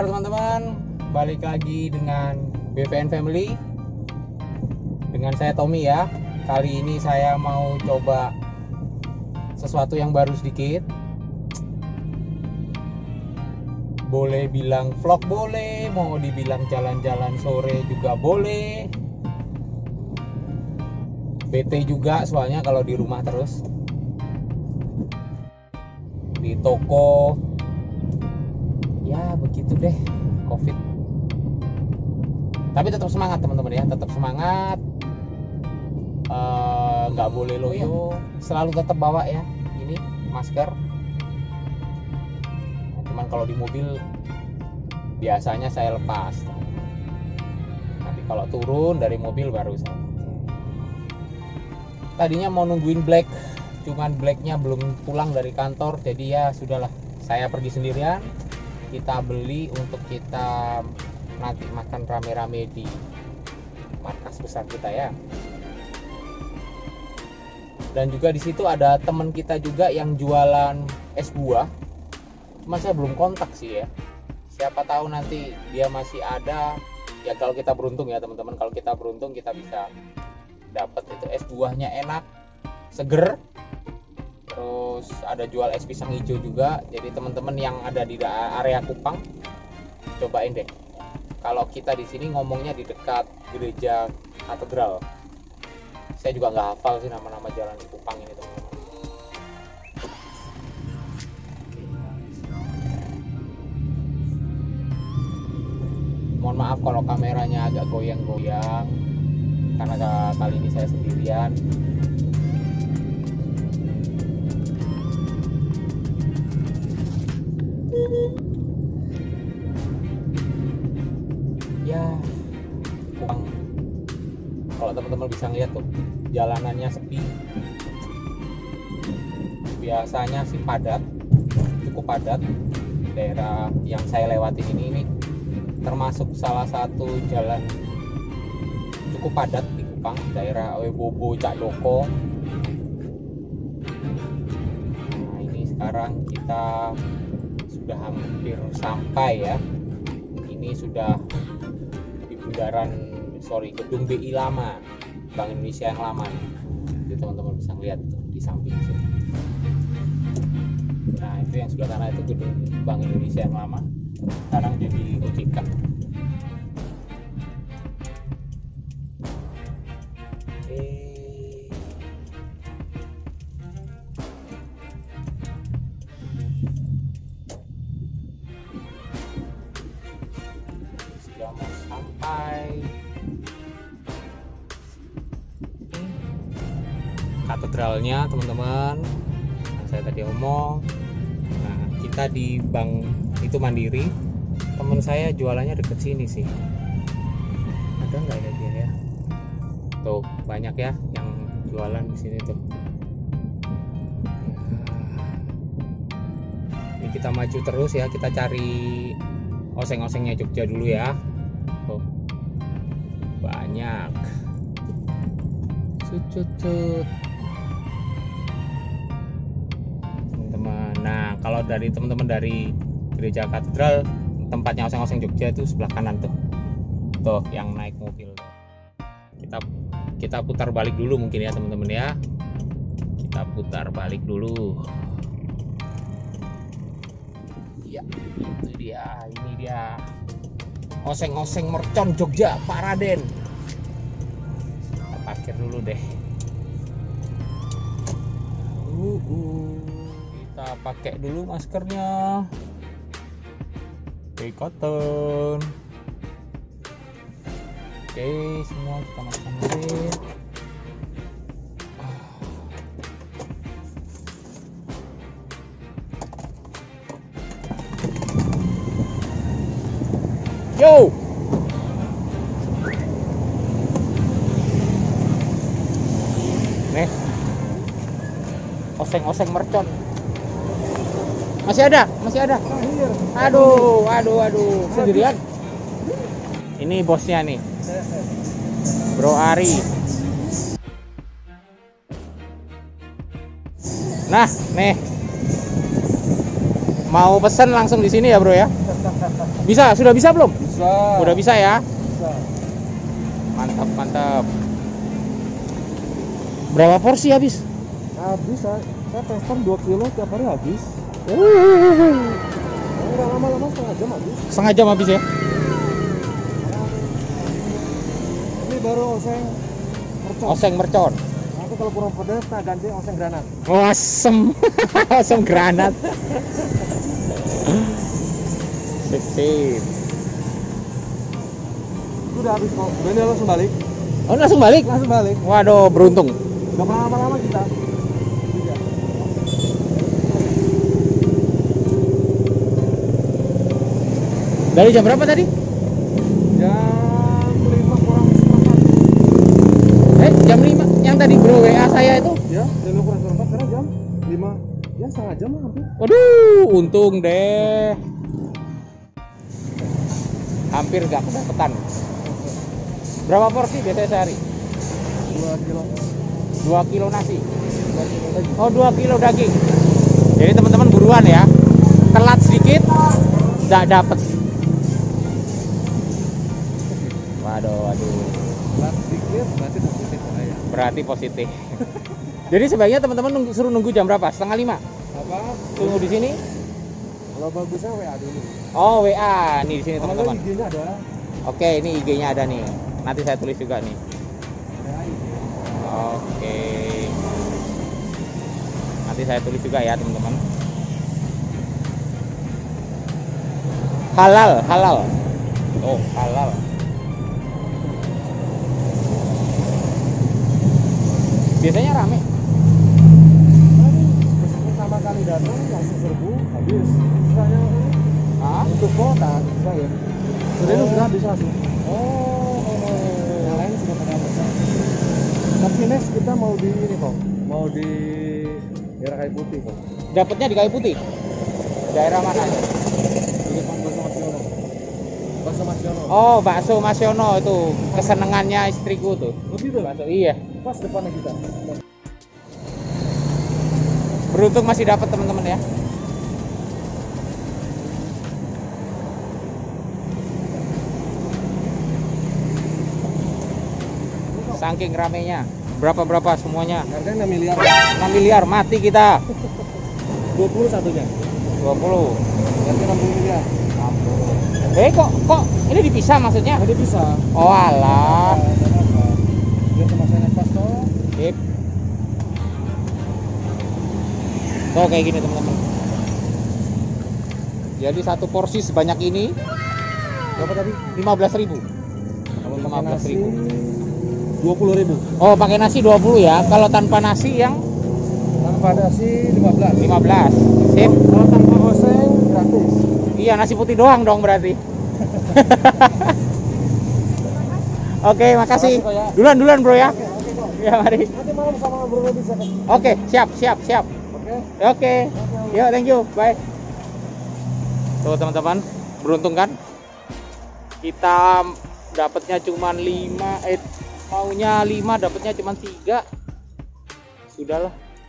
kabar teman-teman? Balik lagi dengan BVN Family. Dengan saya Tommy ya. Kali ini saya mau coba sesuatu yang baru sedikit. Boleh bilang vlog boleh, mau dibilang jalan-jalan sore juga boleh. BT juga soalnya kalau di rumah terus. Di toko ya begitu deh, COVID. Tapi tetap semangat teman-teman ya, tetap semangat. Nggak boleh loyo, selalu tetap bawa ya ini masker. Nah, cuman kalau di mobil biasanya saya lepas. Nanti kalau turun dari mobil baru saya. Tadinya mau nungguin Black, cuman Blacknya belum pulang dari kantor, jadi ya sudahlah, saya pergi sendirian. Kita beli untuk kita nanti makan rame-rame di markas besar kita ya. Dan juga di situ ada teman kita juga yang jualan es buah. Cuman saya belum kontak sih ya. Siapa tahu nanti dia masih ada. Ya kalau kita beruntung ya teman-teman, kalau kita beruntung kita bisa dapat itu es buahnya enak, seger. Terus ada jual es pisang hijau juga. Jadi teman-teman yang ada di area Kupang, cobain deh. Kalau kita di sini ngomongnya di dekat gereja katedral. Saya juga nggak hafal sih nama-nama jalan di Kupang ini teman-teman. Mohon maaf kalau kameranya agak goyang-goyang karena kali ini saya sendirian. Ya, Kupang. Kalau teman-teman bisa ngeliat tuh, jalanannya sepi. Biasanya sih padat, cukup padat. Daerah yang saya lewati ini termasuk salah satu jalan cukup padat di Kupang, daerah Webobo, Cak Loko. Nah, ini sekarang kita sudah hampir sampai ya. Ini sudah di gedung BI lama, Bank Indonesia yang lama nih. Jadi teman-teman bisa lihat di samping sini. Nah, itu yang sebelah sana itu gedung Bank Indonesia yang lama. Sekarang jadi OJK. Sudah mau sampai katedralnya teman-teman yang saya tadi omong. Nah, kita di bank itu Mandiri. Teman saya jualannya deket sini sih. Ada nggak ya dia ya? Tuh banyak ya yang jualan di sini tuh. Ini kita maju terus ya, kita cari oseng-osengnya Jogja dulu ya. Tuh banyak. Cucut teman-teman. Nah, kalau dari teman-teman dari gereja katedral, tempatnya oseng-oseng Jogja itu sebelah kanan tuh. Tuh yang naik mobil. Kita putar balik dulu mungkin ya teman-teman ya. Kita putar balik dulu. Ya, itu dia. Ini dia. Oseng-oseng mercon Jogja, Pak Raden. Kita parkir dulu deh. Kita pakai dulu maskernya. Oke, cotton. Oke, semua kita masukkan dulu. Yo. Nih. Oseng-oseng mercon. Masih ada? Aduh. Sendirian. Ini bosnya nih. Bro Ari. Nah, nih. Mau pesen langsung di sini ya bro ya? Bisa? Sudah bisa belum? Bisa. Udah bisa ya? Bisa. Mantap, mantap. Berapa porsi habis? Habis, saya pesan 2 kilo tiap hari habis. Enggak lama-lama setengah jam habis. Setengah jam habis ya? Ini baru oseng mercon. Oseng mercon. Nanti kalau kurang pedas, nah ganti oseng granat. Oh, asem. Asem granat. Sip. Udah habis kok. Ini langsung balik. Oh, langsung balik? Langsung balik. Waduh, beruntung. Gak lama-lama kita. Dari jam berapa tadi? Jam 5 kurang seperempat. Jam 5 yang tadi bro WA saya itu. Ya, jam 5 kurang seperempat. Sekarang jam 5. Ya, setengah jam lah hampir. Waduh, untung deh. Hampir gak kedapetan. Berapa porsi biasanya sehari? 2 kilo. 2 kilo nasi. 2 kilo lagi. Oh, 2 kilo daging. Jadi teman-teman buruan ya. Telat sedikit gak dapet. Waduh. Telat sedikit berarti positif saya. Berarti positif. Jadi sebaiknya teman-teman suruh nunggu jam berapa? Setengah 5. Apa? Tunggu di sini. Kalau bagusnya WA dulu. Oh, WA nih di sini teman-teman. IG-nya ada. Oke, ini IG-nya ada nih. Nanti saya tulis juga nih. WA IG. Oke. Nanti saya tulis juga ya, teman-teman. Halal. Oh, halal. Biasanya rame. Pertama kali datang langsung serbu habis. Sisanya untuk kota saya. Sudah itu sudah habis langsung. Yang lain sudah pada habis. Tapi next kita mau di ini kok. Mau di daerah Kayu Putih kok. Dapatnya di Kayu Putih. Daerah mana? Di depan Bakso Mas Yono. Bakso Mas Yono. Oh, bakso Mas Yono itu kesenangannya istriku tuh. Lebih tuh. Bakso iya. Pas depannya kita. Beruntung masih dapat teman-teman ya. Saking ramenya. Berapa semuanya? Harganya 6 miliar. 6 miliar mati kita. 20 satunya. 20. Berarti 60 miliar. Kok ini dipisah maksudnya? Jadi bisa. Oh alah. Biar kemasannya pas toh. Sip. Tuh kayak gini teman-teman. Jadi satu porsi sebanyak ini Berapa tadi? 15.000. Kalau 15.000. 20.000. Oh, pakai nasi 20 ya. Kalau tanpa nasi yang Tanpa nasi 15. 15. Sip. Kalau tanpa oseng gratis. Iya, nasi putih doang dong berarti. Oke, makasih. Makasih, Kok, ya. Duluan bro ya. Oke kok. Ya, mari. Nanti malam sama Bro bisa kan? Oke, siap. Oke. Oke. Yuk, thank you. Bye. Tuh teman-teman, beruntung kan? Kita dapatnya cuma 5, maunya 5, dapatnya cuma 3. Sudahlah.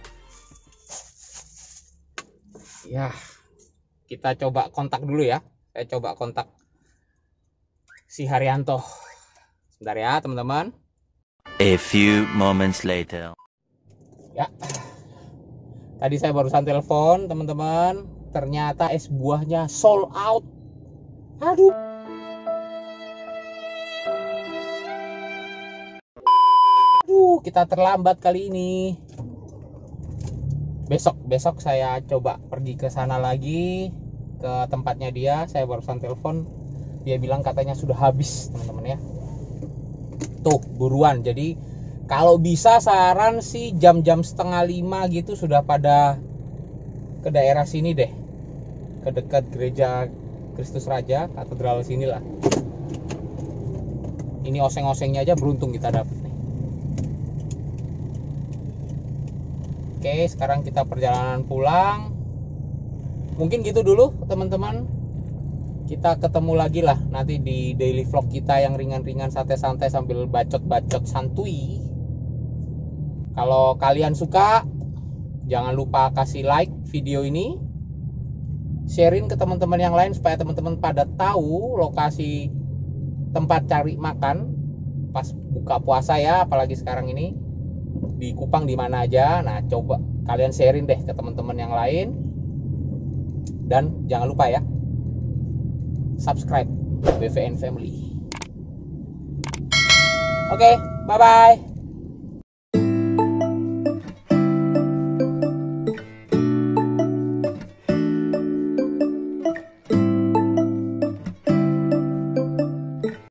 Ya, kita coba kontak dulu ya. Saya coba kontak si Haryanto. Sebentar ya, teman-teman. A few moments later. Ya. Tadi saya barusan telepon, teman-teman. Ternyata es buahnya sold out. Aduh. Aduh, kita terlambat kali ini. Besok saya coba pergi ke sana lagi, ke tempatnya dia. Saya barusan telepon, dia bilang katanya sudah habis, teman-teman ya. Tuh, buruan. Jadi kalau bisa saran sih jam-jam 4:30 gitu sudah pada ke daerah sini deh, ke dekat gereja Kristus Raja, katedral sinilah. Ini oseng-osengnya aja beruntung kita dapet nih. Oke, sekarang kita perjalanan pulang. Mungkin gitu dulu teman-teman. Kita ketemu lagi lah nanti di daily vlog kita yang ringan-ringan, santai-santai sambil bacot-bacot santuy. Kalau kalian suka, jangan lupa kasih like video ini. sharing ke teman-teman yang lain supaya teman-teman pada tahu lokasi tempat cari makan pas buka puasa ya, apalagi sekarang ini di Kupang di mana aja. Nah, coba kalian sharing deh ke teman-teman yang lain. Dan jangan lupa ya, subscribe BVN Family. Oke, bye-bye.